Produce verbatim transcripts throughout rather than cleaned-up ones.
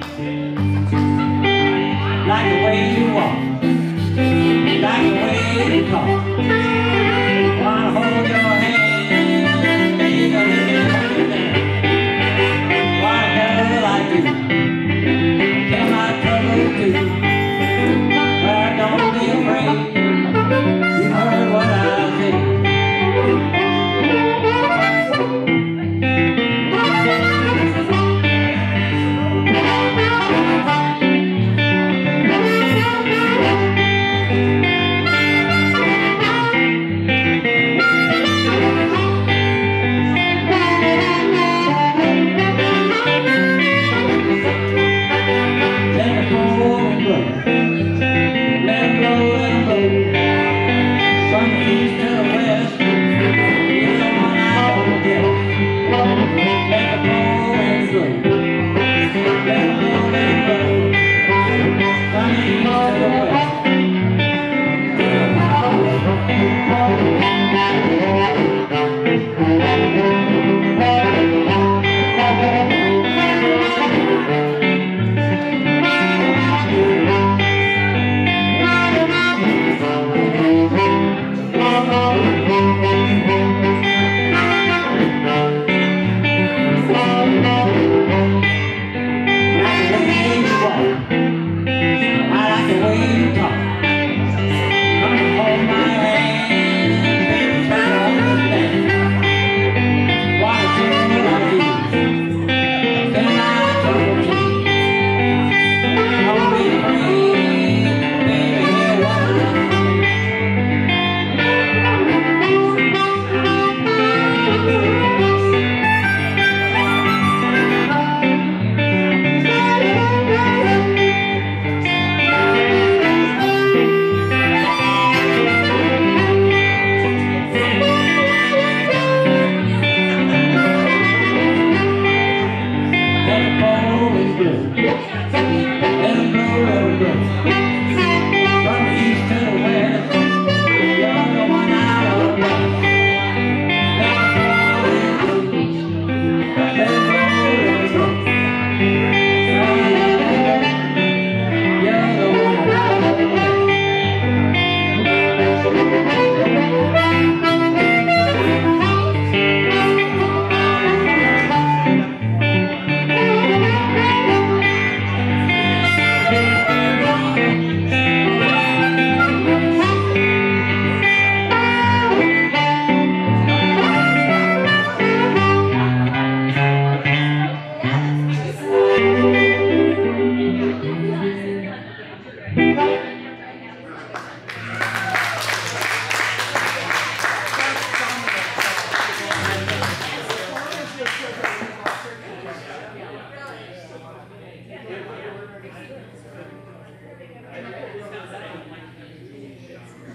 Like the way you walk, like the way you talk. Wanna hold your hand, baby, let me hold you down. Why a girl like you, tell my trouble too. Well, don't be afraid, you heard what I said.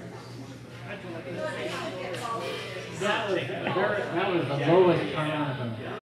That was, that was the lowest turn on